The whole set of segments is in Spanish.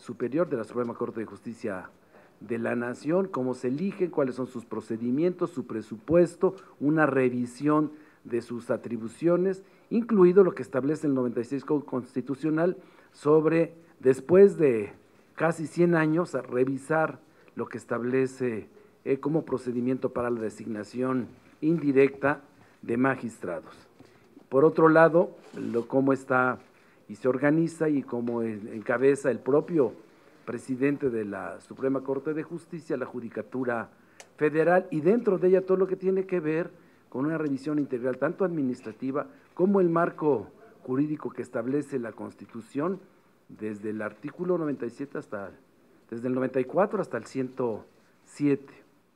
Superior de la Suprema Corte de Justicia de la Nación, cómo se eligen, cuáles son sus procedimientos, su presupuesto, una revisión de sus atribuciones, incluido lo que establece el 96 Código Constitucional sobre, después de casi 100 años, a revisar lo que establece como procedimiento para la designación indirecta de magistrados. Por otro lado, cómo está y se organiza y cómo encabeza el propio presidente de la Suprema Corte de Justicia, la Judicatura Federal, y dentro de ella todo lo que tiene que ver con una revisión integral, tanto administrativa como el marco jurídico que establece la Constitución, desde el artículo 97 desde el 94 hasta el 107,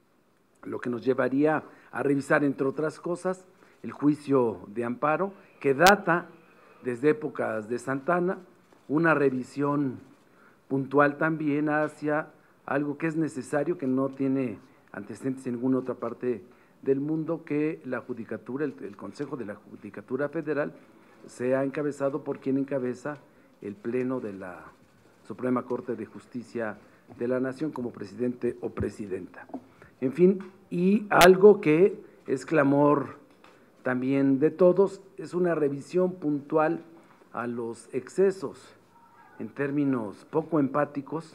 lo que nos llevaría a revisar, entre otras cosas, el juicio de amparo, que data desde épocas de Santana, una revisión puntual también hacia algo que es necesario, que no tiene antecedentes en ninguna otra parte del mundo, que la Judicatura, el Consejo de la Judicatura Federal, sea encabezado por quien encabeza el Pleno de la Suprema Corte de Justicia de la Nación como presidente o presidenta. En fin, y algo que es clamor también de todos, es una revisión puntual a los excesos en términos poco empáticos,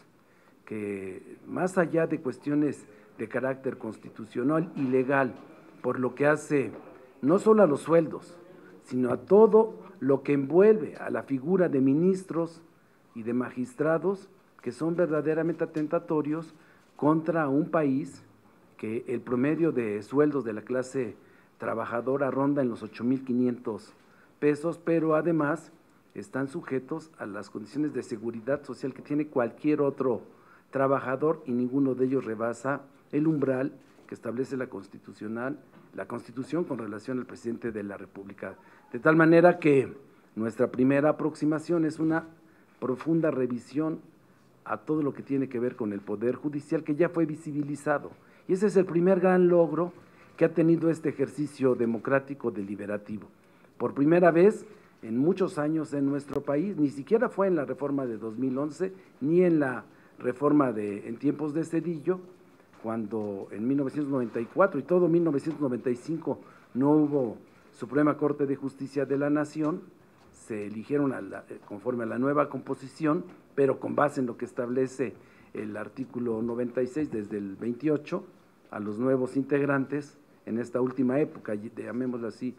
que más allá de cuestiones de carácter constitucional y legal, por lo que hace no solo a los sueldos, sino a todo lo que envuelve a la figura de ministros y de magistrados, que son verdaderamente atentatorios contra un país que el promedio de sueldos de la clase trabajadora ronda en los 8,500 pesos, pero además están sujetos a las condiciones de seguridad social que tiene cualquier otro trabajador, y ninguno de ellos rebasa el umbral que establece la Constitución con relación al presidente de la República. De tal manera que nuestra primera aproximación es una profunda revisión a todo lo que tiene que ver con el Poder Judicial, que ya fue visibilizado. Y ese es el primer gran logro que ha tenido este ejercicio democrático deliberativo. Por primera vez en muchos años en nuestro país, ni siquiera fue en la reforma de 2011, ni en la reforma en tiempos de Zedillo, cuando en 1994 y todo 1995 no hubo Suprema Corte de Justicia de la Nación, se eligieron conforme a la nueva composición, pero con base en lo que establece el artículo 96 desde el 28, a los nuevos integrantes en esta última época, llamémoslo así,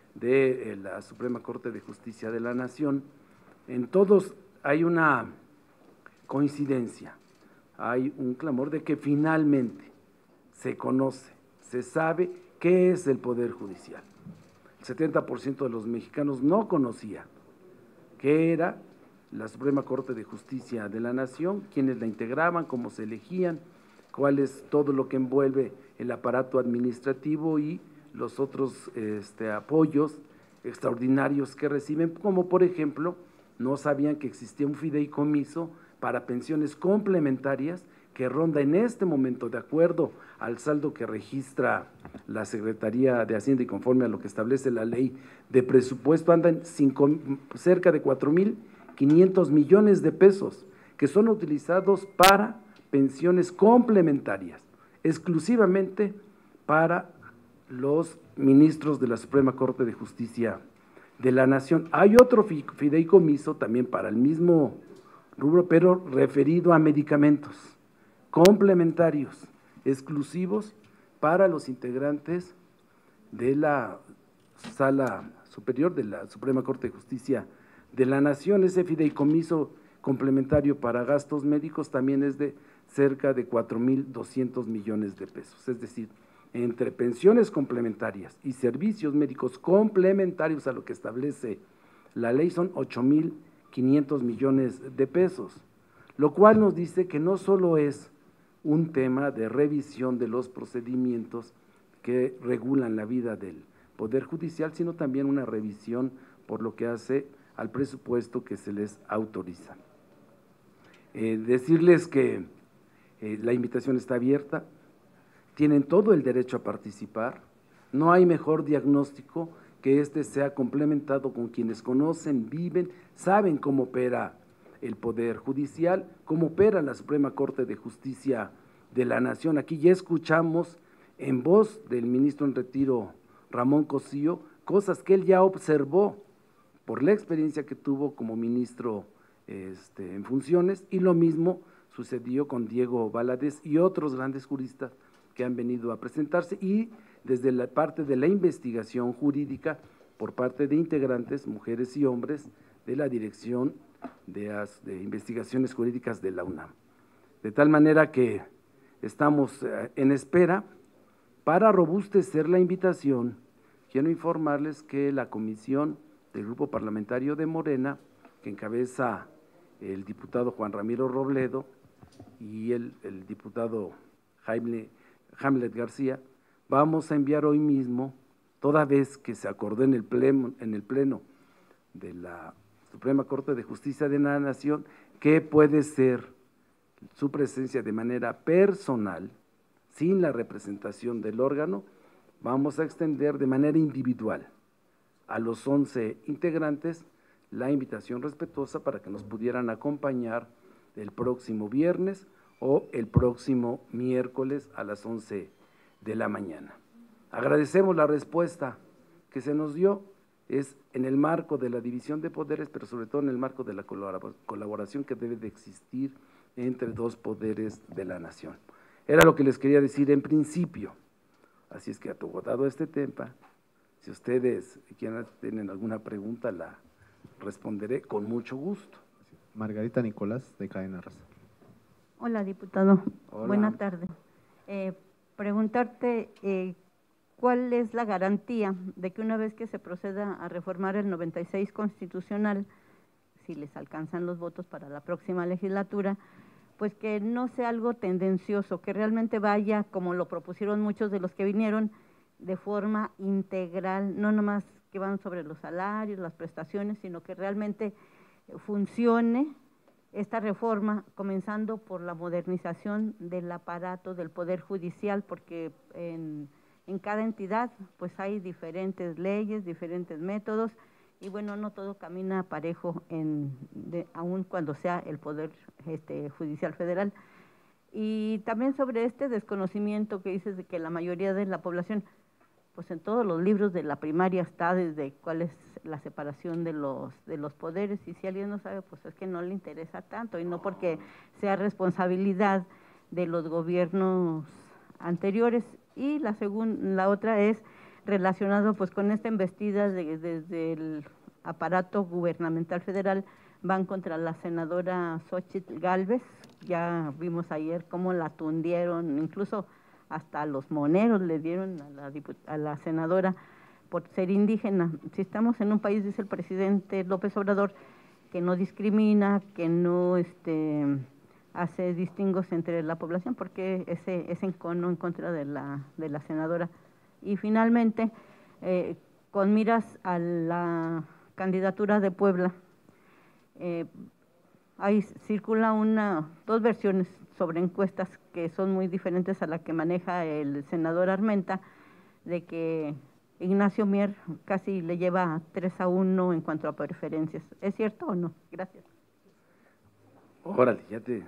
de la Suprema Corte de Justicia de la Nación. En todos hay una coincidencia, hay un clamor de que finalmente se conoce, se sabe qué es el Poder Judicial. El 70% de los mexicanos no conocía qué era la Suprema Corte de Justicia de la Nación, quiénes la integraban, cómo se elegían, cuál es todo lo que envuelve el aparato administrativo y los otros apoyos extraordinarios que reciben, como por ejemplo, no sabían que existía un fideicomiso para pensiones complementarias que ronda en este momento, de acuerdo al saldo que registra la Secretaría de Hacienda y conforme a lo que establece la ley de presupuesto, andan cerca de 4,500 millones de pesos que son utilizados para pensiones complementarias, exclusivamente para los ministros de la Suprema Corte de Justicia de la Nación. Hay otro fideicomiso también para el mismo rubro, pero referido a medicamentos complementarios, exclusivos para los integrantes de la Sala Superior de la Suprema Corte de Justicia de la Nación. Ese fideicomiso complementario para gastos médicos también es de cerca de 4,200 millones de pesos, es decir, entre pensiones complementarias y servicios médicos complementarios a lo que establece la ley son 8,500 millones de pesos, lo cual nos dice que no solo es un tema de revisión de los procedimientos que regulan la vida del Poder Judicial, sino también una revisión por lo que hace al presupuesto que se les autoriza. Decirles que la invitación está abierta, tienen todo el derecho a participar, no hay mejor diagnóstico que sea complementado con quienes conocen, viven, saben cómo opera el Poder Judicial, cómo opera la Suprema Corte de Justicia de la Nación. Aquí ya escuchamos en voz del ministro en retiro, Ramón Cosío, cosas que él ya observó por la experiencia que tuvo como ministro en funciones, y lo mismo sucedió con Diego Valadez y otros grandes juristas que han venido a presentarse, y desde la parte de la investigación jurídica por parte de integrantes, mujeres y hombres, de la Dirección de Investigaciones Jurídicas de la UNAM. De tal manera que estamos en espera. Para robustecer la invitación, quiero informarles que la comisión del Grupo Parlamentario de Morena, que encabeza el diputado Juan Ramiro Robledo y el diputado Hamlet García, vamos a enviar hoy mismo, toda vez que se acordó en el pleno de la Suprema Corte de Justicia de la Nación, que puede ser su presencia de manera personal, sin la representación del órgano, vamos a extender de manera individual a los 11 integrantes la invitación respetuosa para que nos pudieran acompañar el próximo viernes o el próximo miércoles a las 11 de la mañana. Agradecemos la respuesta que se nos dio, es en el marco de la división de poderes, pero sobre todo en el marco de la colaboración que debe de existir entre dos poderes de la nación. Era lo que les quería decir en principio. Así es que, dado este tema, si ustedes tienen alguna pregunta, la responderé con mucho gusto. Margarita Nicolás, de Cadena Raza. Hola, diputado. Hola. Buenas tardes. Preguntarte cuál es la garantía de que una vez que se proceda a reformar el 96 constitucional, si les alcanzan los votos para la próxima legislatura, pues que no sea algo tendencioso, que realmente vaya, como lo propusieron muchos de los que vinieron, de forma integral, no nomás que van sobre los salarios, las prestaciones, sino que realmente funcione esta reforma, comenzando por la modernización del aparato del Poder Judicial, porque en cada entidad pues hay diferentes leyes, diferentes métodos, y bueno, no todo camina parejo aun cuando sea el Poder Judicial Federal. Y también sobre este desconocimiento que dices de que la mayoría de la población, pues en todos los libros de la primaria está desde cuál es la separación de los poderes, y si alguien no sabe, pues es que no le interesa tanto, y no porque sea responsabilidad de los gobiernos anteriores. Y la otra es relacionado pues con esta embestida desde el aparato gubernamental federal, van contra la senadora Xóchitl Gálvez. Ya vimos ayer cómo la tundieron, incluso hasta los moneros le dieron a la senadora por ser indígena. Si estamos en un país, dice el presidente López Obrador, que no discrimina, que no hace distingos entre la población, porque ese encono en contra de la senadora. Y finalmente, con miras a la candidatura de Puebla, ahí circula dos versiones sobre encuestas que son muy diferentes a la que maneja el senador Armenta, de que Ignacio Mier casi le lleva 3-1 en cuanto a preferencias. ¿Es cierto o no? Gracias. Órale, ya te…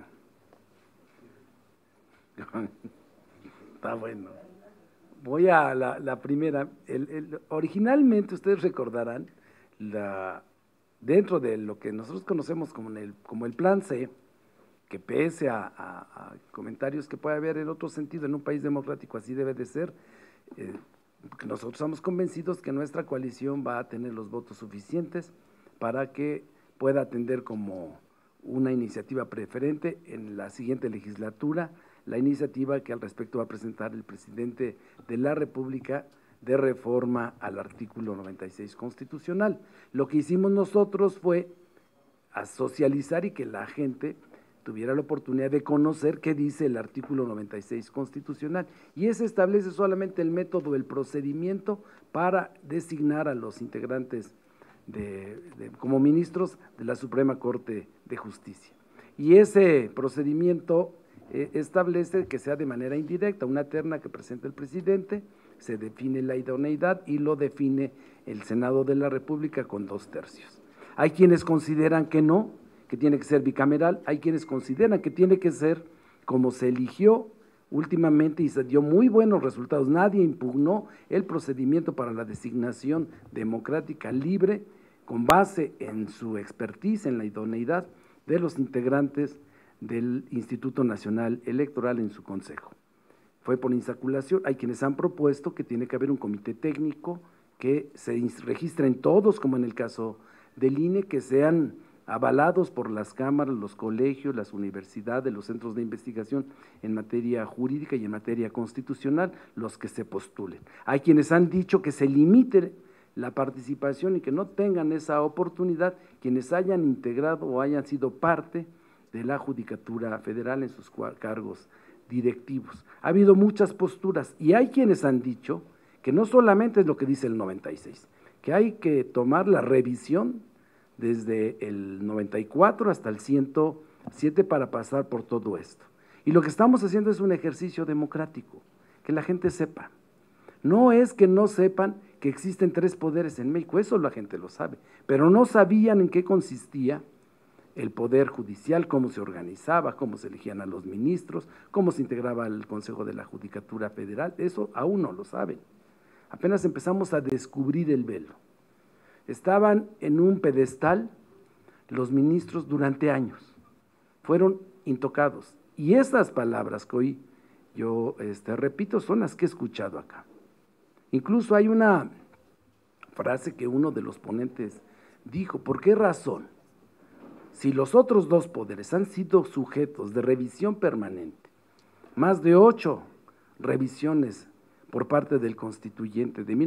Está bueno. Voy a la primera. Originalmente, ustedes recordarán, dentro de lo que nosotros conocemos como el Plan C, que pese a comentarios que puede haber en otro sentido, en un país democrático así debe de ser, porque nosotros estamos convencidos que nuestra coalición va a tener los votos suficientes para que pueda atender como una iniciativa preferente en la siguiente legislatura la iniciativa que al respecto va a presentar el presidente de la República de reforma al artículo 96 constitucional. Lo que hicimos nosotros fue a socializar y que la gente tuviera la oportunidad de conocer qué dice el artículo 96 constitucional, y ese establece solamente el método, el procedimiento para designar a los integrantes como ministros de la Suprema Corte de Justicia. Y ese procedimiento establece que sea de manera indirecta, una terna que presenta el presidente, se define la idoneidad y lo define el Senado de la República con 2/3. Hay quienes consideran que no, que tiene que ser bicameral, hay quienes consideran que tiene que ser como se eligió últimamente y se dio muy buenos resultados. Nadie impugnó el procedimiento para la designación democrática libre con base en su expertise, en la idoneidad de los integrantes del Instituto Nacional Electoral en su consejo. Fue por insaculación. Hay quienes han propuesto que tiene que haber un comité técnico que se registren todos, como en el caso del INE, que sean avalados por las cámaras, los colegios, las universidades, los centros de investigación en materia jurídica y en materia constitucional, los que se postulen. Hay quienes han dicho que se limite la participación y que no tengan esa oportunidad quienes hayan integrado o hayan sido parte de la Judicatura Federal en sus cargos directivos. Ha habido muchas posturas y hay quienes han dicho que no solamente es lo que dice el 96, que hay que tomar la revisión desde el 94 hasta el 107 para pasar por todo esto. Y lo que estamos haciendo es un ejercicio democrático, que la gente sepa. No es que no sepan que existen 3 poderes en México, eso la gente lo sabe, pero no sabían en qué consistía el Poder Judicial, cómo se organizaba, cómo se elegían a los ministros, cómo se integraba el Consejo de la Judicatura Federal, eso aún no lo saben. Apenas empezamos a descubrir el velo. Estaban en un pedestal los ministros durante años, fueron intocados. Y esas palabras que hoy yo repito son las que he escuchado acá. Incluso hay una frase que uno de los ponentes dijo, ¿por qué razón? Si los otros 2 poderes han sido sujetos de revisión permanente, más de 8 revisiones por parte del constituyente de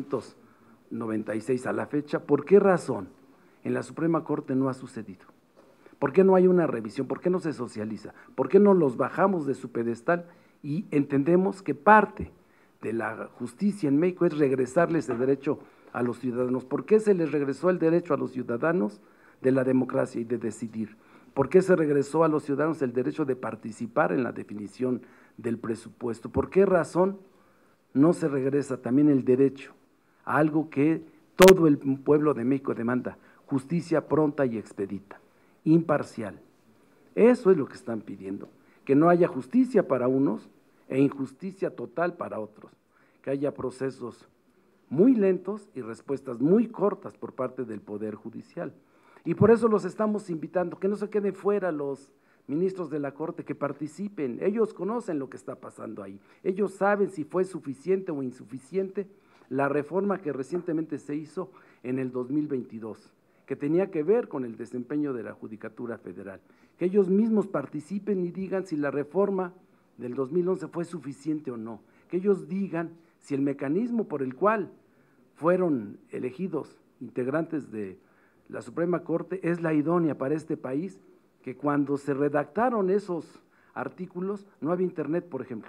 1996 a la fecha, ¿por qué razón en la Suprema Corte no ha sucedido? ¿Por qué no hay una revisión? ¿Por qué no se socializa? ¿Por qué no los bajamos de su pedestal y entendemos que parte de la justicia en México es regresarles el derecho a los ciudadanos? ¿Por qué se les regresó el derecho a los ciudadanos de la democracia y de decidir? ¿Por qué se regresó a los ciudadanos el derecho de participar en la definición del presupuesto? ¿Por qué razón no se regresa también el derecho a algo que todo el pueblo de México demanda? Justicia pronta y expedita, imparcial. Eso es lo que están pidiendo, que no haya justicia para unos e injusticia total para otros, que haya procesos muy lentos y respuestas muy cortas por parte del Poder Judicial. Y por eso los estamos invitando, que no se queden fuera los ministros de la Corte, que participen. Ellos conocen lo que está pasando ahí, ellos saben si fue suficiente o insuficiente la reforma que recientemente se hizo en el 2022, que tenía que ver con el desempeño de la Judicatura Federal. Que ellos mismos participen y digan si la reforma del 2011 fue suficiente o no, que ellos digan si el mecanismo por el cual fueron elegidos integrantes de la Suprema Corte es la idónea para este país, que cuando se redactaron esos artículos no había internet, por ejemplo,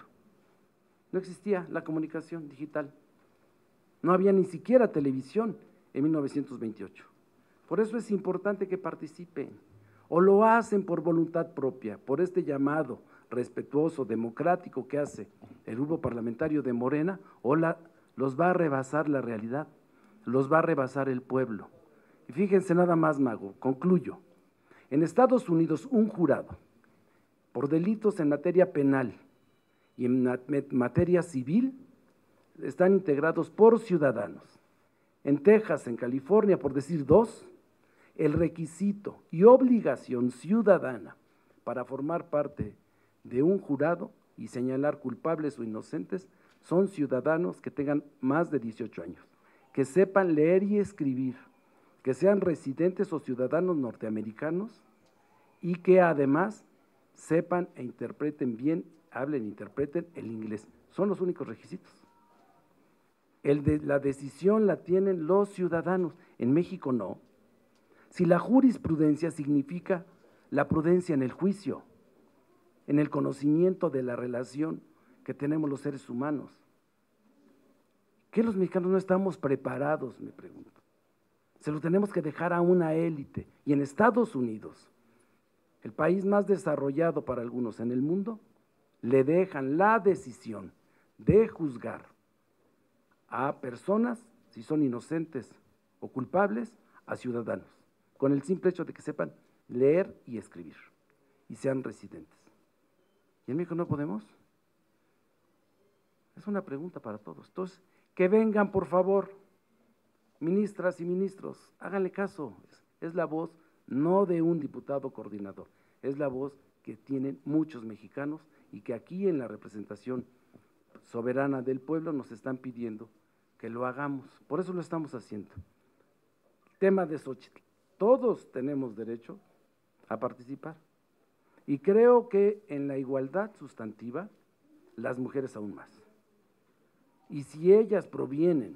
no existía la comunicación digital, no había ni siquiera televisión en 1928. Por eso es importante que participen, o lo hacen por voluntad propia, por este llamado respetuoso, democrático que hace el grupo parlamentario de Morena, o los va a rebasar la realidad, los va a rebasar el pueblo. Y fíjense nada más, Mago, concluyo. En Estados Unidos, un jurado por delitos en materia penal y en materia civil están integrados por ciudadanos. En Texas, en California, por decir 2, el requisito y obligación ciudadana para formar parte de un jurado y señalar culpables o inocentes son ciudadanos que tengan más de 18 años, que sepan leer y escribir, que sean residentes o ciudadanos norteamericanos y que además sepan e interpreten bien, hablen e interpreten el inglés. Son los únicos requisitos. La decisión la tienen los ciudadanos, en México no. Si la jurisprudencia significa la prudencia en el juicio, en el conocimiento de la relación que tenemos los seres humanos. ¿Qué los mexicanos no estamos preparados, me pregunto? Se lo tenemos que dejar a una élite. Y en Estados Unidos, el país más desarrollado para algunos en el mundo, le dejan la decisión de juzgar a personas, si son inocentes o culpables, a ciudadanos, con el simple hecho de que sepan leer y escribir, y sean residentes. ¿Y en México no podemos? Es una pregunta para todos. Entonces, que vengan, por favor, ministras y ministros, háganle caso. Es la voz no de un diputado coordinador, es la voz que tienen muchos mexicanos y que aquí en la representación soberana del pueblo nos están pidiendo que lo hagamos. Por eso lo estamos haciendo. Tema de Xóchitl. Todos tenemos derecho a participar. Y creo que en la igualdad sustantiva, las mujeres aún más. Y si ellas provienen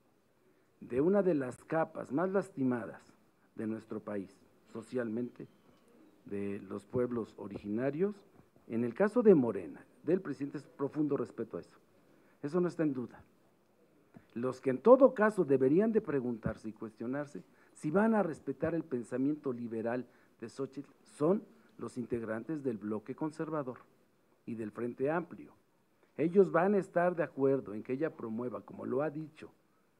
de una de las capas más lastimadas de nuestro país, socialmente, de los pueblos originarios, en el caso de Morena, del presidente, es profundo respeto a eso. Eso no está en duda. Los que en todo caso deberían de preguntarse y cuestionarse si van a respetar el pensamiento liberal de Xóchitl son los integrantes del bloque conservador y del Frente Amplio. Ellos van a estar de acuerdo en que ella promueva, como lo ha dicho,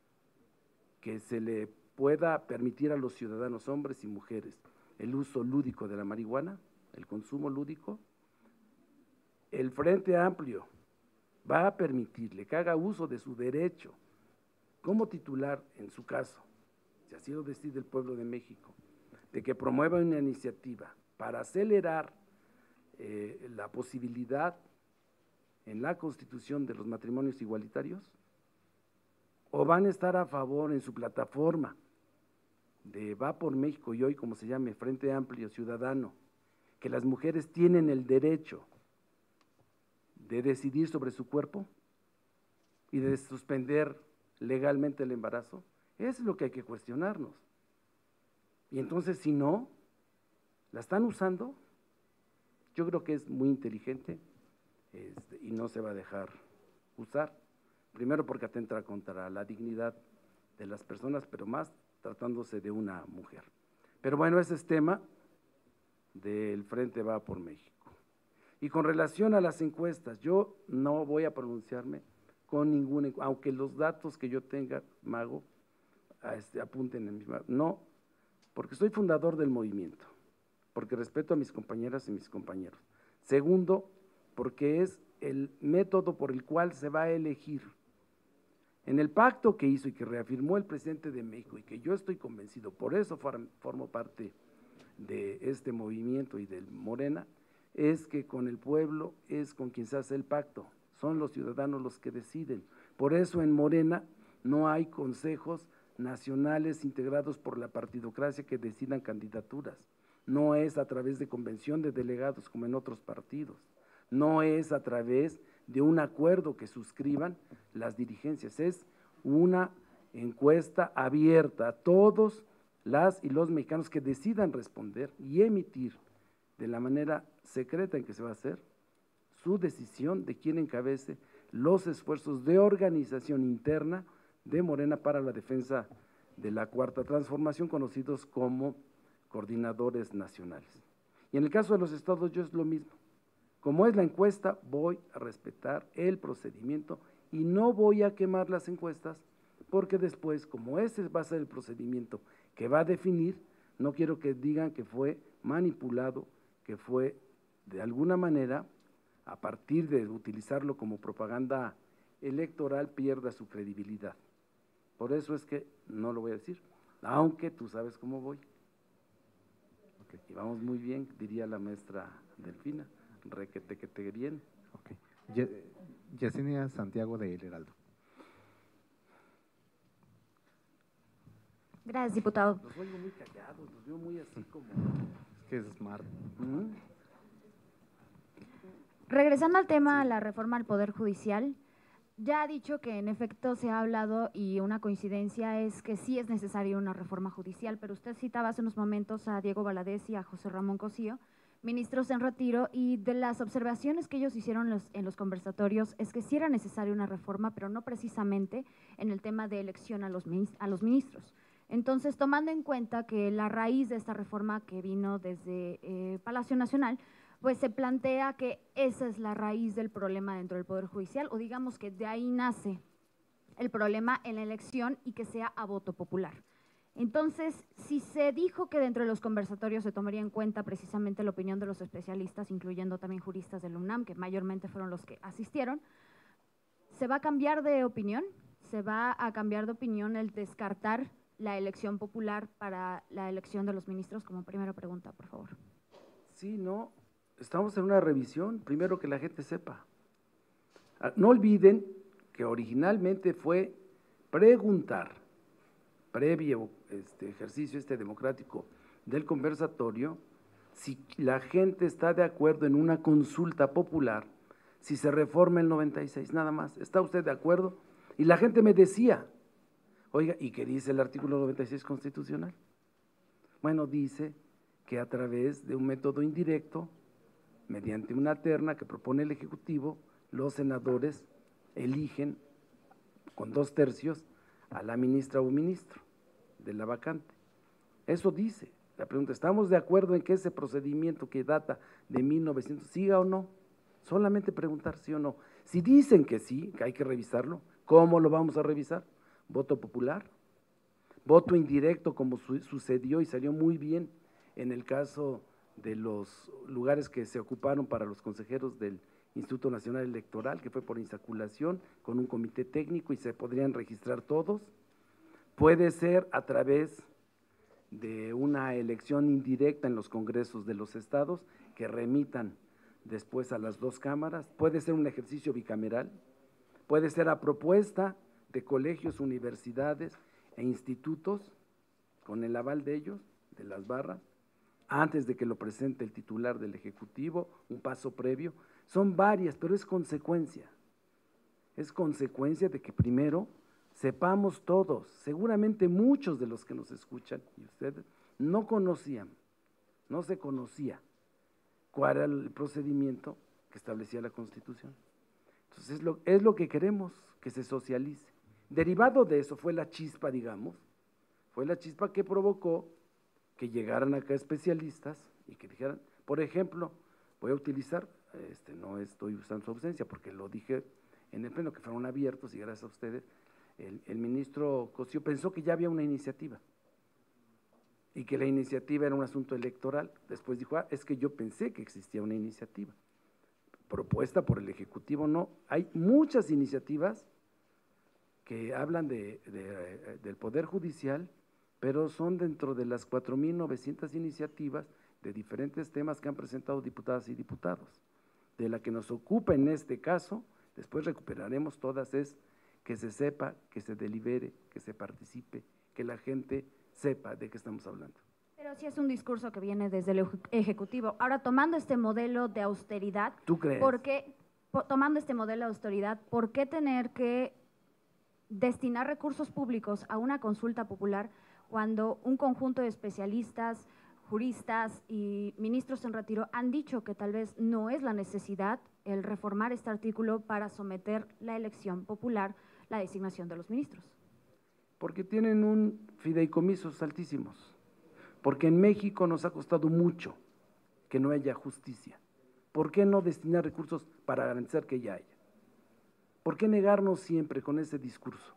que se le pueda permitir a los ciudadanos, hombres y mujeres, el uso lúdico de la marihuana, el consumo lúdico. El Frente Amplio va a permitirle que haga uso de su derecho como titular, en su caso, si así lo decide el pueblo de México, de que promueva una iniciativa para acelerar la posibilidad en la Constitución de los matrimonios igualitarios, o van a estar a favor en su plataforma de Va por México y hoy, como se llame, Frente Amplio Ciudadano, que las mujeres tienen el derecho de decidir sobre su cuerpo y de suspender legalmente el embarazo. Eso es lo que hay que cuestionarnos. Y entonces, si no, la están usando, yo creo que es muy inteligente y no se va a dejar usar. Primero porque atenta contra la dignidad de las personas, pero más tratándose de una mujer. Pero bueno, ese es tema del Frente Va por México. Y con relación a las encuestas, yo no voy a pronunciarme con ninguna, aunque los datos que yo tenga, Mago, apunten en misma, no, porque soy fundador del movimiento, porque respeto a mis compañeras y mis compañeros. Segundo, porque es el método por el cual se va a elegir. En el pacto que hizo y que reafirmó el presidente de México y que yo estoy convencido, por eso formo parte de este movimiento y del Morena, es que con el pueblo es con quien se hace el pacto, son los ciudadanos los que deciden. Por eso en Morena no hay consejos nacionales integrados por la partidocracia que decidan candidaturas, no es a través de convención de delegados como en otros partidos, no es a través de un acuerdo que suscriban las dirigencias, es una encuesta abierta a todos las y los mexicanos que decidan responder y emitir de la manera secreta en que se va a hacer su decisión de quién encabece los esfuerzos de organización interna de Morena para la defensa de la Cuarta Transformación, conocidos como coordinadores nacionales. Y en el caso de los estados, yo es lo mismo. Como es la encuesta, voy a respetar el procedimiento y no voy a quemar las encuestas, porque después, como ese va a ser el procedimiento que va a definir, no quiero que digan que fue manipulado, que fue de alguna manera, a partir de utilizarlo como propaganda electoral, pierda su credibilidad. Por eso es que no lo voy a decir, aunque tú sabes cómo voy. Okay. Y vamos muy bien, diría la maestra Delfina, requete bien. Okay. Yesenia Santiago de El Heraldo. Gracias, diputado. Los oigo muy callados, los veo muy así como… Es que es smart. Regresando al tema de la reforma al Poder Judicial, ya ha dicho que en efecto se ha hablado y una coincidencia es que sí es necesaria una reforma judicial, pero usted citaba hace unos momentos a Diego Valadez y a José Ramón Cosío, ministros en retiro, y de las observaciones que ellos hicieron en los conversatorios es que sí era necesaria una reforma, pero no precisamente en el tema de elección a los ministros. Entonces, tomando en cuenta que la raíz de esta reforma que vino desde Palacio Nacional, pues se plantea que esa es la raíz del problema dentro del Poder Judicial, o digamos que de ahí nace el problema en la elección y que sea a voto popular. Entonces, si se dijo que dentro de los conversatorios se tomaría en cuenta precisamente la opinión de los especialistas, incluyendo también juristas del UNAM, que mayormente fueron los que asistieron, ¿se va a cambiar de opinión? ¿Se va a cambiar de opinión el descartar la elección popular para la elección de los ministros? Como primera pregunta, por favor. Sí, no, estamos en una revisión, primero que la gente sepa. No olviden que originalmente fue preguntar, previo ejercicio democrático del conversatorio, si la gente está de acuerdo en una consulta popular, si se reforma el 96, nada más. ¿Está usted de acuerdo? Y la gente me decía, oiga, ¿y qué dice el artículo 96 constitucional? Bueno, dice que a través de un método indirecto, mediante una terna que propone el Ejecutivo, los senadores eligen con 2/3 a la ministra o ministro de la vacante. Eso dice. La pregunta, ¿estamos de acuerdo en que ese procedimiento que data de 1900 siga o no? Solamente preguntar sí o no. Si dicen que sí, que hay que revisarlo, ¿cómo lo vamos a revisar? ¿Voto popular? ¿Voto indirecto como sucedió y salió muy bien en el caso de los lugares que se ocuparon para los consejeros del Instituto Nacional Electoral, que fue por insaculación, con un comité técnico y se podrían registrar todos? Puede ser a través de una elección indirecta en los congresos de los estados que remitan después a las 2 cámaras, puede ser un ejercicio bicameral, puede ser a propuesta de colegios, universidades e institutos, con el aval de ellos, de las barras, antes de que lo presente el titular del Ejecutivo, un paso previo. Son varias, pero es consecuencia de que primero sepamos todos, seguramente muchos de los que nos escuchan y ustedes no conocían, no se conocía cuál era el procedimiento que establecía la Constitución. Entonces es lo que queremos, que se socialice. Derivado de eso fue la chispa, digamos, fue la chispa que provocó que llegaran acá especialistas y que dijeran, por ejemplo, voy a utilizar, no estoy usando su ausencia porque lo dije en el pleno, que fueron abiertos y gracias a ustedes, el ministro Cosío pensó que ya había una iniciativa y que la iniciativa era un asunto electoral. Después dijo, es que yo pensé que existía una iniciativa propuesta por el Ejecutivo. No, hay muchas iniciativas que hablan del Poder Judicial, pero son dentro de las 4.900 iniciativas de diferentes temas que han presentado diputadas y diputados. De la que nos ocupa en este caso, después recuperaremos todas, es que se sepa, que se delibere, que se participe, que la gente sepa de qué estamos hablando. Pero sí es un discurso que viene desde el Ejecutivo. Ahora, tomando este modelo de austeridad, ¿tú crees? Tomando este modelo de austeridad, ¿por qué tener que destinar recursos públicos a una consulta popular cuando un conjunto de especialistas, juristas y ministros en retiro han dicho que tal vez no es la necesidad el reformar este artículo para someter la elección popular, la designación de los ministros? Porque tienen un fideicomisos altísimos, porque en México nos ha costado mucho que no haya justicia. ¿Por qué no destinar recursos para garantizar que ya haya? ¿Por qué negarnos siempre con ese discurso?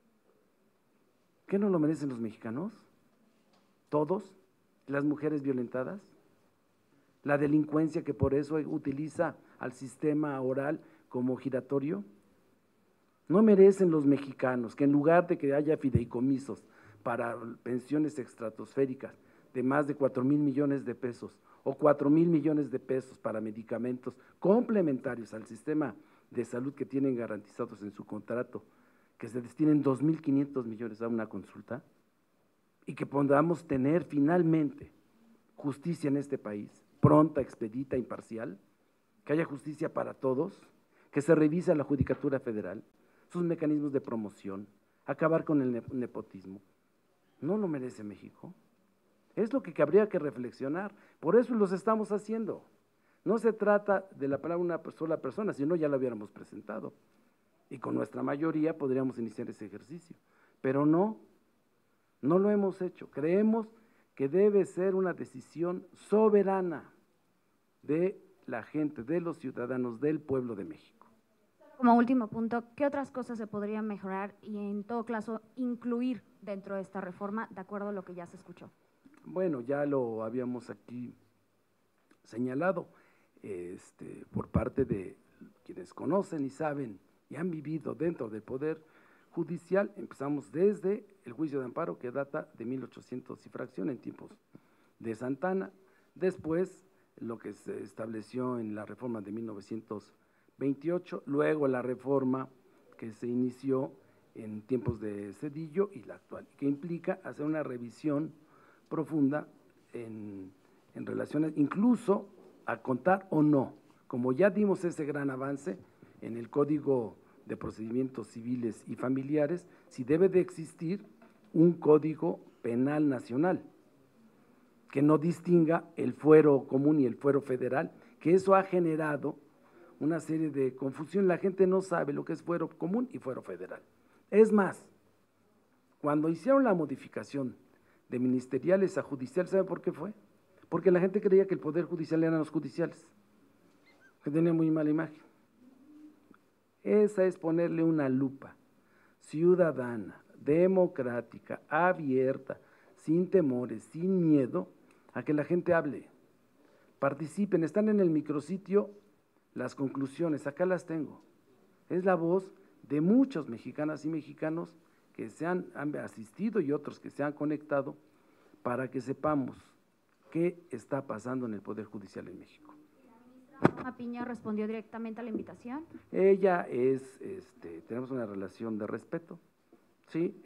¿Qué no lo merecen los mexicanos? ¿Todos? ¿Las mujeres violentadas? ¿La delincuencia que por eso utiliza al sistema oral como giratorio? ¿No merecen los mexicanos que en lugar de que haya fideicomisos para pensiones estratosféricas de más de 4,000 millones de pesos o 4,000 millones de pesos para medicamentos complementarios al sistema de salud que tienen garantizados en su contrato, que se destinen 2,500 millones a una consulta y que podamos tener finalmente justicia en este país, pronta, expedita, imparcial, que haya justicia para todos, que se revise la Judicatura Federal, sus mecanismos de promoción, acabar con el nepotismo? ¿No lo merece México? Es lo que habría que reflexionar, por eso los estamos haciendo. No se trata de la palabra una sola persona, si no ya la hubiéramos presentado y con nuestra mayoría podríamos iniciar ese ejercicio, pero no lo hemos hecho. Creemos que debe ser una decisión soberana de la gente, de los ciudadanos, del pueblo de México. Como último punto, ¿qué otras cosas se podrían mejorar y en todo caso incluir dentro de esta reforma, de acuerdo a lo que ya se escuchó? Bueno, ya lo habíamos aquí señalado por parte de quienes conocen y saben y han vivido dentro del Poder Judicial. Empezamos desde el juicio de amparo, que data de 1800 y fracción, en tiempos de Santana. Después, lo que se estableció en la reforma de 1928, luego la reforma que se inició en tiempos de Zedillo y la actual, que implica hacer una revisión profunda en relaciones, incluso a contar o no, como ya dimos ese gran avance en el Código de Procedimientos Civiles y Familiares, si debe de existir un Código Penal Nacional que no distinga el fuero común y el fuero federal, que eso ha generado una serie de confusión. La gente no sabe lo que es fuero común y fuero federal. Es más, cuando hicieron la modificación de ministeriales a judicial, ¿sabe por qué fue? Porque la gente creía que el Poder Judicial eran los judiciales, que tenía muy mala imagen. Esa es ponerle una lupa ciudadana, democrática, abierta, sin temores, sin miedo, a que la gente hable, participen. Están en el micrositio las conclusiones, acá las tengo. Es la voz de muchos mexicanas y mexicanos que han asistido y otros que se han conectado para que sepamos qué está pasando en el Poder Judicial en México. ¿La ministra Piña respondió directamente a la invitación? Ella es, tenemos una relación de respeto, sí,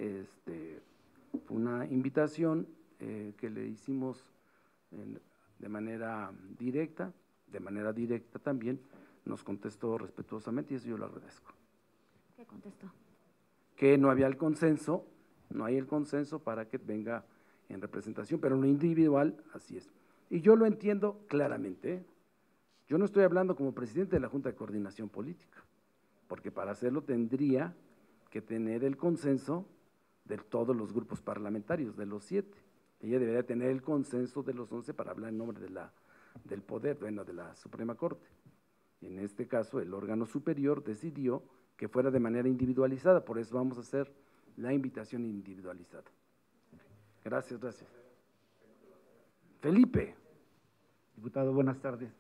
fue una invitación que le hicimos de manera directa también nos contestó respetuosamente y eso yo lo agradezco. ¿Qué contestó? Que no había el consenso, no hay el consenso para que venga en representación, pero en lo individual así es. Y yo lo entiendo claramente, ¿eh? Yo no estoy hablando como presidente de la Junta de Coordinación Política, porque para hacerlo tendría que tener el consenso de todos los grupos parlamentarios, de los 7. Ella debería tener el consenso de los 11 para hablar en nombre del poder, bueno, de la Suprema Corte. En este caso, el órgano superior decidió que fuera de manera individualizada, por eso vamos a hacer la invitación individualizada. Gracias, gracias. Felipe. Diputado, buenas tardes.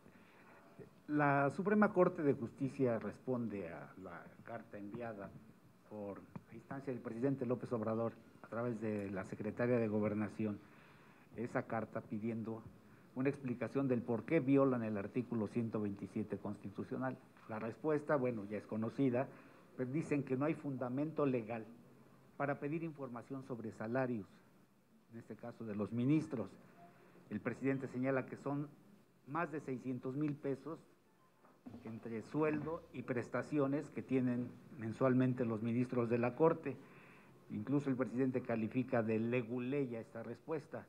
La Suprema Corte de Justicia responde a la carta enviada por instancia del presidente López Obrador a través de la secretaria de Gobernación, esa carta pidiendo una explicación del por qué violan el artículo 127 constitucional. La respuesta, bueno, ya es conocida, pero dicen que no hay fundamento legal para pedir información sobre salarios, en este caso de los ministros. El presidente señala que son más de 600,000 pesos entre sueldo y prestaciones que tienen mensualmente los ministros de la Corte. Incluso el presidente califica de leguleya esta respuesta.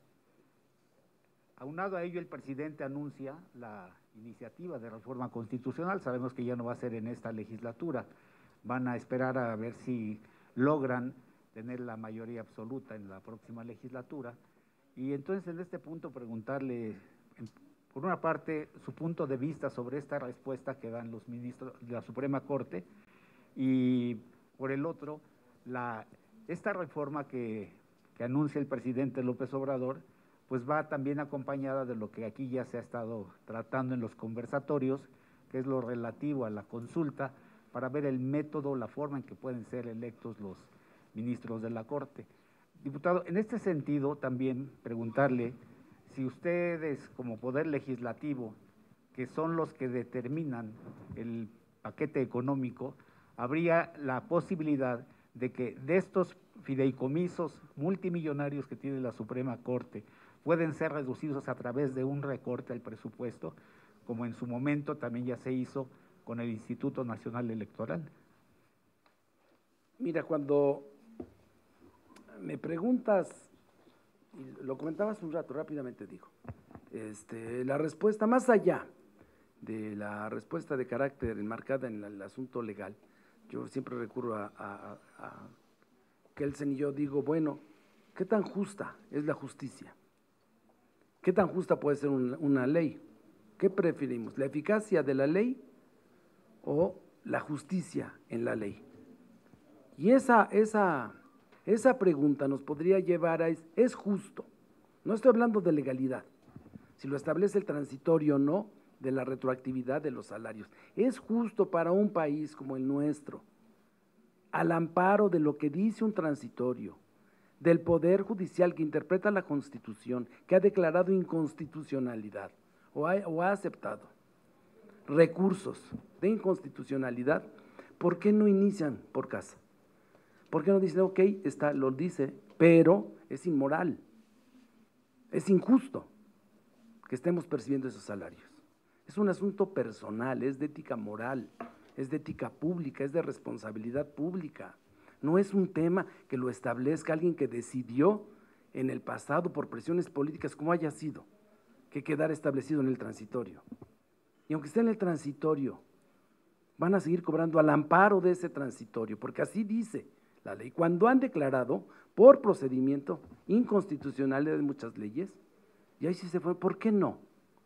Aunado a ello, el presidente anuncia la iniciativa de reforma constitucional. Sabemos que ya no va a ser en esta legislatura. Van a esperar a ver si logran tener la mayoría absoluta en la próxima legislatura. Y entonces, en este punto, preguntarle, por una parte, su punto de vista sobre esta respuesta que dan los ministros de la Suprema Corte y, por el otro, esta reforma que anuncia el presidente López Obrador, pues va también acompañada de lo que aquí ya se ha estado tratando en los conversatorios, que es lo relativo a la consulta, para ver el método, la forma en que pueden ser electos los ministros de la Corte. Diputado, en este sentido también preguntarle si ustedes como Poder Legislativo, que son los que determinan el paquete económico, habría la posibilidad de que de estos fideicomisos multimillonarios que tiene la Suprema Corte pueden ser reducidos a través de un recorte al presupuesto, como en su momento también ya se hizo con el Instituto Nacional Electoral. Mira, cuando me preguntas, y lo comentabas un rato, rápidamente digo, la respuesta, más allá de la respuesta de carácter enmarcada en el asunto legal, yo siempre recurro a Kelsen y yo digo, bueno, ¿qué tan justa es la justicia? ¿Qué tan justa puede ser una ley? ¿Qué preferimos, la eficacia de la ley o la justicia en la ley? Y esa Esa pregunta nos podría llevar a, ¿es justo? No estoy hablando de legalidad, si lo establece el transitorio o no, de la retroactividad de los salarios. ¿Es justo para un país como el nuestro, al amparo de lo que dice un transitorio, del Poder Judicial que interpreta la Constitución, que ha declarado inconstitucionalidad o ha aceptado recursos de inconstitucionalidad, ¿por qué no inician por casa? ¿Por qué no dicen, ok, lo dice, pero es inmoral, es injusto que estemos percibiendo esos salarios? Es un asunto personal, es de ética moral, es de ética pública, es de responsabilidad pública. No es un tema que lo establezca alguien que decidió en el pasado por presiones políticas, como haya sido, que quedara establecido en el transitorio. Y aunque esté en el transitorio, van a seguir cobrando al amparo de ese transitorio, porque así dice la ley. Cuando han declarado por procedimiento inconstitucionalidad de muchas leyes, y ahí sí se fue, ¿por qué no?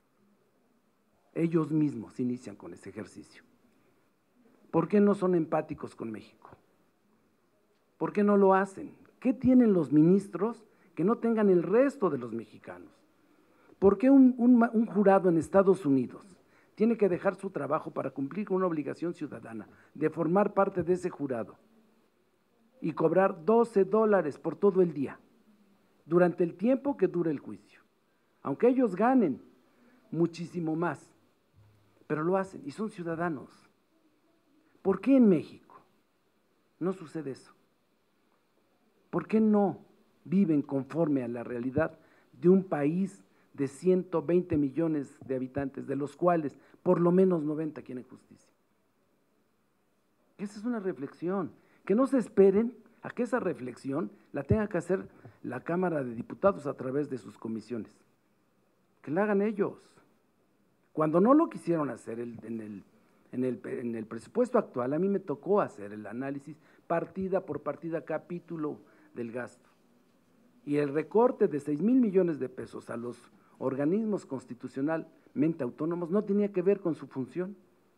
Ellos mismos inician con ese ejercicio. ¿Por qué no son empáticos con México? ¿Por qué no lo hacen? ¿Qué tienen los ministros que no tengan el resto de los mexicanos? ¿Por qué un jurado en Estados Unidos tiene que dejar su trabajo para cumplir con una obligación ciudadana de formar parte de ese jurado y cobrar $12 por todo el día, durante el tiempo que dure el juicio? Aunque ellos ganen muchísimo más, pero lo hacen y son ciudadanos. ¿Por qué en México no sucede eso? ¿Por qué no viven conforme a la realidad de un país de 120 millones de habitantes, de los cuales por lo menos 90 quieren justicia? Esa es una reflexión, que no se esperen a que esa reflexión la tenga que hacer la Cámara de Diputados a través de sus comisiones, que la hagan ellos. Cuando no lo quisieron hacer en el presupuesto actual, a mí me tocó hacer el análisis partida por partida, capítulo del gasto, y el recorte de 6,000 millones de pesos a los organismos constitucionalmente autónomos no tenía que ver con su función,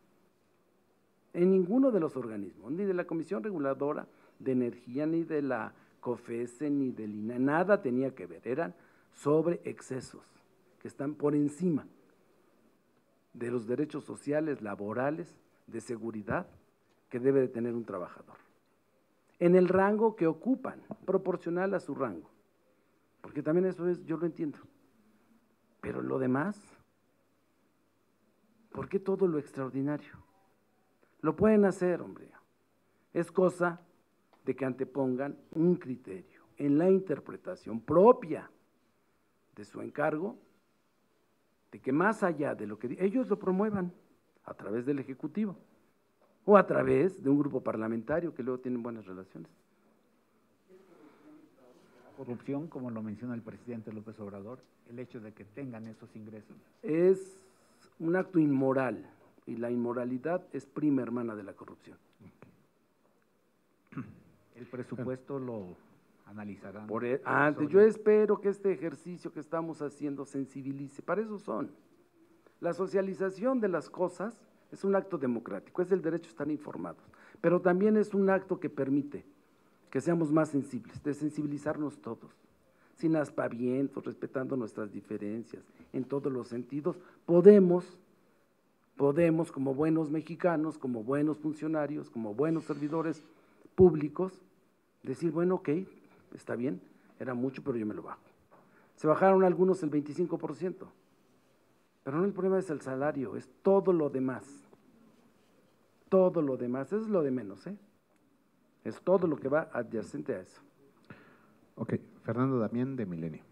en ninguno de los organismos, ni de la Comisión Reguladora de Energía, ni de la COFESE, ni del INAH, nada tenía que ver, eran sobre excesos que están por encima de los derechos sociales, laborales, de seguridad que debe de tener un trabajador, en el rango que ocupan, proporcional a su rango, porque también eso es, yo lo entiendo, pero lo demás, ¿por qué todo lo extraordinario? Lo pueden hacer, hombre, es cosa de que antepongan un criterio en la interpretación propia de su encargo, de que más allá de lo que ellos lo promuevan a través del Ejecutivo o a través de un grupo parlamentario que luego tienen buenas relaciones. Corrupción, como lo menciona el presidente López Obrador, el hecho de que tengan esos ingresos. Es un acto inmoral y la inmoralidad es prima hermana de la corrupción. El presupuesto lo analizarán. Yo espero que este ejercicio que estamos haciendo sensibilice, para eso son. La socialización de las cosas es un acto democrático, es el derecho a estar informados, pero también es un acto que permite que seamos más sensibles, de sensibilizarnos todos, sin aspavientos, respetando nuestras diferencias, en todos los sentidos, podemos como buenos mexicanos, como buenos funcionarios, como buenos servidores públicos, decir, bueno, ok, está bien, era mucho, pero yo me lo bajo. Se bajaron algunos el 25%, pero no, el problema es el salario, es todo lo demás. Todo lo demás, eso es lo de menos, ¿eh? Es todo lo que va adyacente a eso. Ok, Fernando Damián, de Milenio.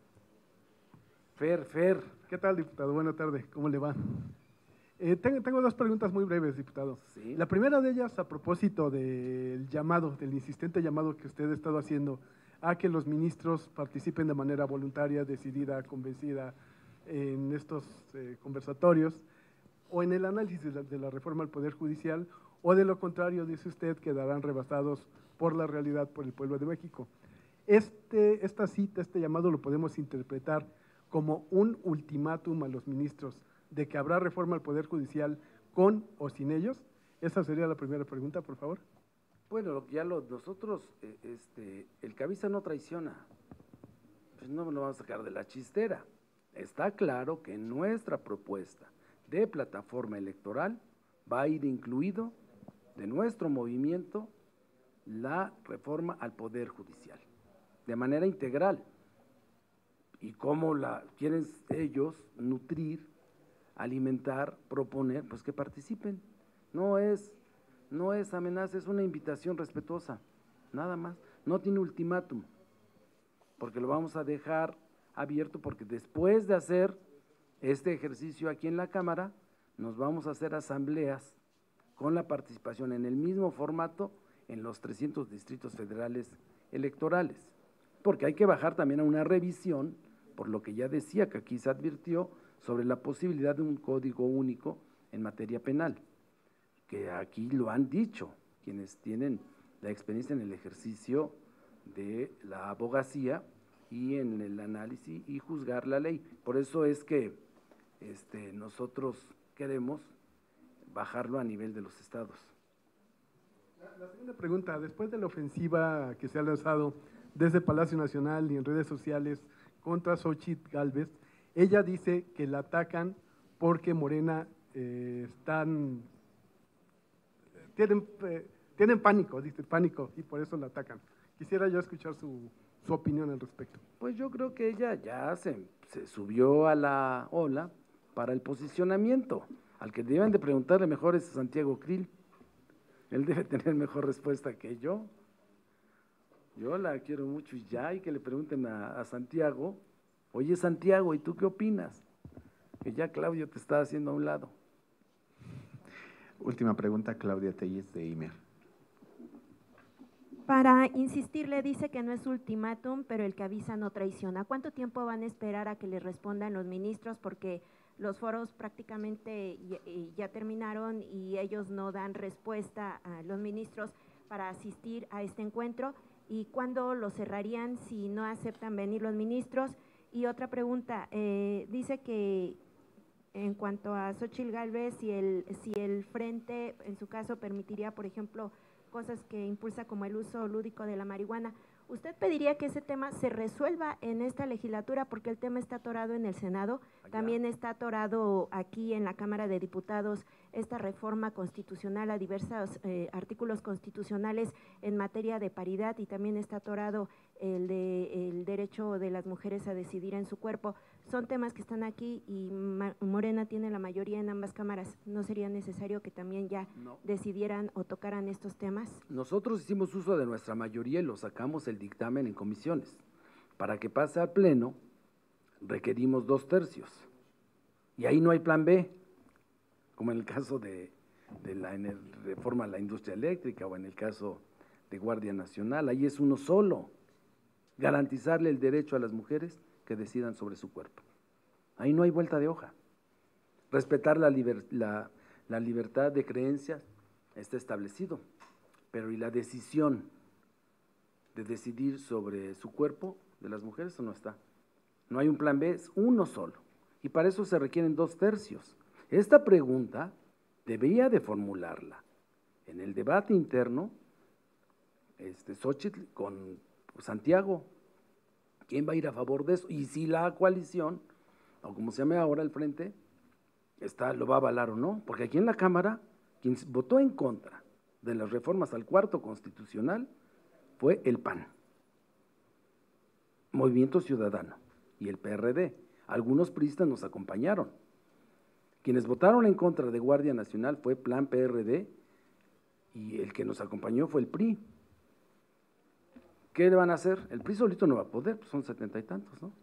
Fer. ¿Qué tal, diputado? Buenas tardes, ¿cómo le va? Tengo dos preguntas muy breves, diputado. Sí. La primera de ellas a propósito del llamado, del insistente llamado que usted ha estado haciendo a que los ministros participen de manera voluntaria, decidida, convencida en estos conversatorios o en el análisis de la reforma al Poder Judicial, o de lo contrario, dice usted, quedarán rebasados por la realidad, por el pueblo de México. Esta cita, este llamado lo podemos interpretar como un ultimátum a los ministros de que habrá reforma al Poder Judicial con o sin ellos. Esa sería la primera pregunta, por favor. Bueno, nosotros, el Cabisa no traiciona, pues no lo vamos a sacar de la chistera. Está claro que en nuestra propuesta de plataforma electoral va a ir incluido de nuestro movimiento la reforma al Poder Judicial, de manera integral. Y cómo la quieren ellos nutrir, alimentar, proponer, pues que participen. No es amenaza, es una invitación respetuosa, nada más. No tiene ultimátum, porque lo vamos a dejar abierto, porque después de hacer este ejercicio aquí en la Cámara, nos vamos a hacer asambleas con la participación en el mismo formato en los 300 distritos federales electorales, porque hay que bajar también a una revisión, por lo que ya decía que aquí se advirtió sobre la posibilidad de un código único en materia penal, que aquí lo han dicho quienes tienen la experiencia en el ejercicio de la abogacía y en el análisis y juzgar la ley. Por eso es que nosotros queremos bajarlo a nivel de los estados. La segunda pregunta, después de la ofensiva que se ha lanzado desde Palacio Nacional y en redes sociales contra Xóchitl Gálvez, ella dice que la atacan porque Morena tienen pánico, dice pánico, y por eso la atacan. Quisiera yo escuchar su opinión al respecto. Pues yo creo que ella ya se subió a la ola para el posicionamiento. Al que deben de preguntarle mejor es Santiago Krill. Él debe tener mejor respuesta que yo. Yo la quiero mucho y ya, y que le pregunten a Santiago, oye Santiago, ¿y tú qué opinas? Que ya Claudio te está haciendo a un lado. Última pregunta, Claudia Telles, de IMER. Para insistirle, dice que no es ultimátum, pero el Cabisa no traiciona. ¿Cuánto tiempo van a esperar a que les respondan los ministros? Porque los foros prácticamente ya terminaron y ellos no dan respuesta a los ministros para asistir a este encuentro. ¿Y cuándo lo cerrarían si no aceptan venir los ministros? Y otra pregunta, dice que en cuanto a Xóchitl Gálvez, si el Frente, en su caso, permitiría, por ejemplo, cosas que impulsa como el uso lúdico de la marihuana, ¿usted pediría que ese tema se resuelva en esta legislatura? Porque el tema está atorado en el Senado, también está atorado aquí en la Cámara de Diputados esta reforma constitucional a diversos artículos constitucionales en materia de paridad, y también está atorado el derecho de las mujeres a decidir en su cuerpo. Son temas que están aquí y Morena tiene la mayoría en ambas cámaras. ¿No sería necesario que también ya decidieran o tocaran estos temas? Nosotros hicimos uso de nuestra mayoría y lo sacamos el dictamen en comisiones. Para que pase al Pleno, requerimos 2/3. Y ahí no hay plan B, como en el caso de la reforma a la industria eléctrica o en el caso de Guardia Nacional. Ahí es uno solo, garantizarle el derecho a las mujeres que decidan sobre su cuerpo. Ahí no hay vuelta de hoja. Respetar la libertad de creencias está establecido, pero ¿y la decisión de decidir sobre su cuerpo de las mujeres? Eso no está. No hay un plan B, es uno solo. Y para eso se requieren 2/3. Esta pregunta debía de formularla en el debate interno Xóchitl con Santiago. ¿Quién va a ir a favor de eso? Y si la coalición, o como se llame ahora el Frente, lo va a avalar o no, porque aquí en la Cámara, quien votó en contra de las reformas al cuarto constitucional fue el PAN, Movimiento Ciudadano y el PRD. Algunos priistas nos acompañaron. Quienes votaron en contra de Guardia Nacional fue Plan PRD y el que nos acompañó fue el PRI. ¿Qué le van a hacer? El PRI solito no va a poder, pues son 70 y tantos, ¿no?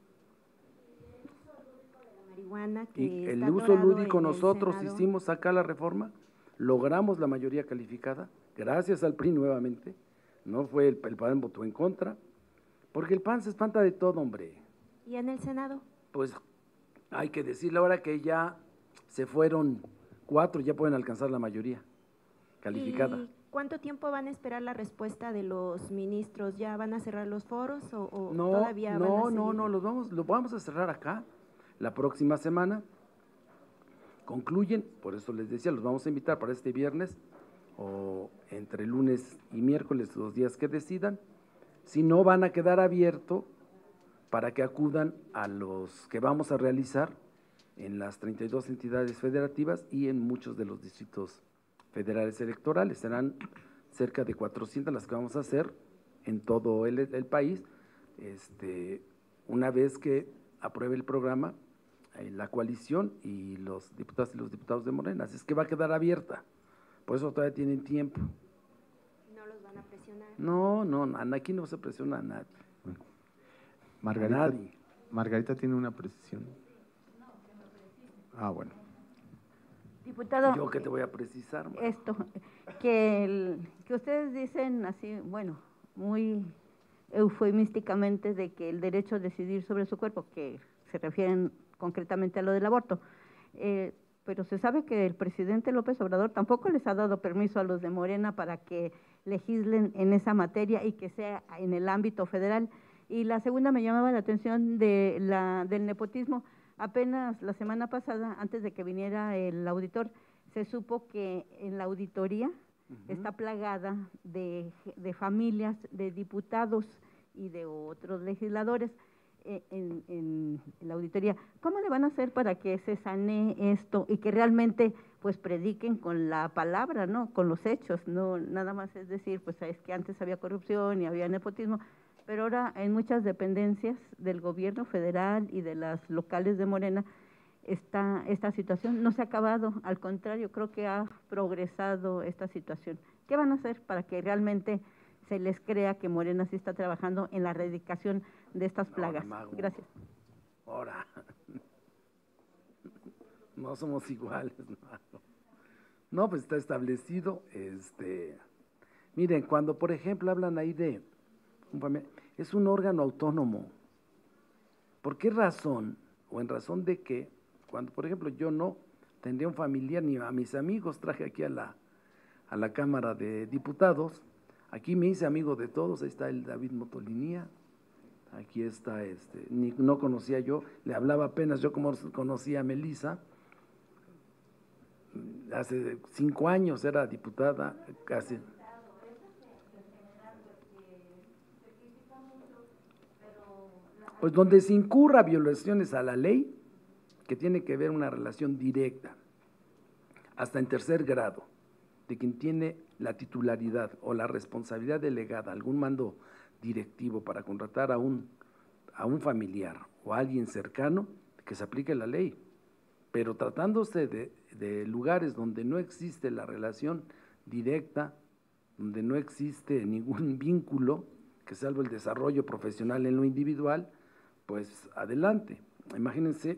Y el uso lúdico nosotros hicimos acá la reforma, logramos la mayoría calificada, gracias al PRI nuevamente, no fue el PAN votó en contra, porque el PAN se espanta de todo, hombre. ¿Y en el Senado? Pues hay que decirle ahora que ya se fueron 4, ya pueden alcanzar la mayoría calificada. ¿Y cuánto tiempo van a esperar la respuesta de los ministros? ¿Ya van a cerrar los foros o todavía van a seguir? No, lo vamos a cerrar acá la próxima semana. Concluyen, por eso les decía, los vamos a invitar para este viernes o entre lunes y miércoles, los días que decidan. Si no, van a quedar abiertos para que acudan a los que vamos a realizar en las 32 entidades federativas y en muchos de los distritos federales electorales. Serán cerca de 400 las que vamos a hacer en todo el país, una vez que apruebe el programa la coalición y los diputados de Morena. Así es que va a quedar abierta, por eso todavía tienen tiempo. ¿No los van a presionar? No, aquí no se presiona a nadie. Margarita tiene una precisión. Ah, bueno. Diputado, ¿Yo qué te voy a precisar? esto, que ustedes dicen así, bueno, muy eufemísticamente de que el derecho a decidir sobre su cuerpo, que se refieren concretamente a lo del aborto, pero se sabe que el presidente López Obrador tampoco les ha dado permiso a los de Morena para que legislen en esa materia y que sea en el ámbito federal. Y la segunda, me llamaba la atención del nepotismo. Apenas la semana pasada, antes de que viniera el auditor, se supo que en la auditoría está plagada de familias de diputados y de otros legisladores en la auditoría. ¿Cómo le van a hacer para que se sanee esto y que realmente pues prediquen con la palabra, ¿no? Con los hechos, no nada más es decir, pues es que antes había corrupción y había nepotismo, pero ahora en muchas dependencias del gobierno federal y de las locales de Morena esta situación no se ha acabado, al contrario, creo que ha progresado esta situación. ¿Qué van a hacer para que realmente se les crea que Morena sí está trabajando en la erradicación de estas plagas? Gracias. Ahora, no somos iguales, Mago. No, pues está establecido, miren, cuando por ejemplo hablan ahí de, es un órgano autónomo. ¿Por qué razón? O en razón de que, cuando por ejemplo yo no tendría un familiar ni a mis amigos, traje aquí a la Cámara de Diputados, aquí me hice amigo de todos, ahí está el David Motolinía, aquí está no conocía yo, le hablaba apenas, yo como conocía a Melisa, hace 5 años era diputada, casi. Pues donde se incurra violaciones a la ley, que tiene que ver una relación directa, hasta en 3er grado, de quien tiene la titularidad o la responsabilidad delegada, algún mando directivo para contratar a un familiar o a alguien cercano, que se aplique la ley. Pero tratándose de lugares donde no existe la relación directa, donde no existe ningún vínculo, que salvo el desarrollo profesional en lo individual, pues adelante. Imagínense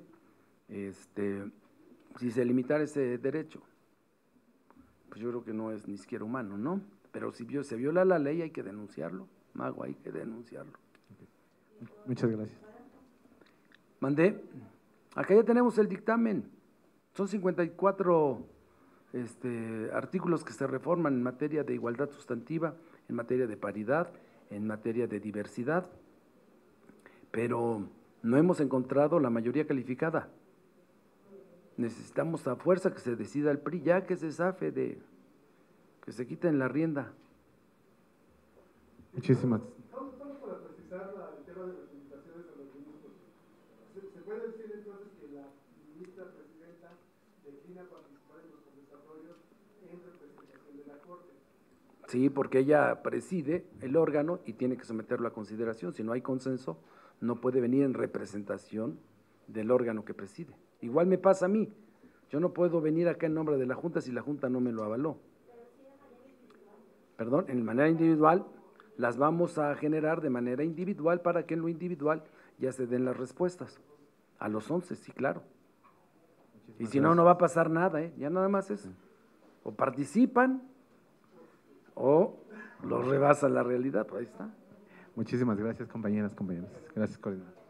si se limitara ese derecho, pues yo creo que no es ni siquiera humano, ¿no? Pero si se viola la ley hay que denunciarlo, Mago, hay que denunciarlo. Muchas gracias. Mandé, acá ya tenemos el dictamen, son 54 artículos que se reforman en materia de igualdad sustantiva, en materia de paridad, en materia de diversidad, pero no hemos encontrado la mayoría calificada. Necesitamos a fuerza que se decida el PRI, ya que se zafe que se quiten la rienda. Muchísimas. Vamos para precisar el tema de las invitaciones a los ministros. ¿Se puede decir entonces que la ministra presidenta declina participar en los conversatorios en representación de la Corte? Sí, porque ella preside el órgano y tiene que someterlo a consideración. Si no hay consenso, no puede venir en representación del órgano que preside. Igual me pasa a mí. Yo no puedo venir acá en nombre de la Junta si la Junta no me lo avaló. Perdón, en manera individual, las vamos a generar de manera individual para que en lo individual ya se den las respuestas. A los 11, sí, claro. Y si no, no va a pasar nada, ya nada más es. O participan o los rebasa la realidad, pues ahí está. Muchísimas gracias, compañeras, compañeros. Gracias, coordinador.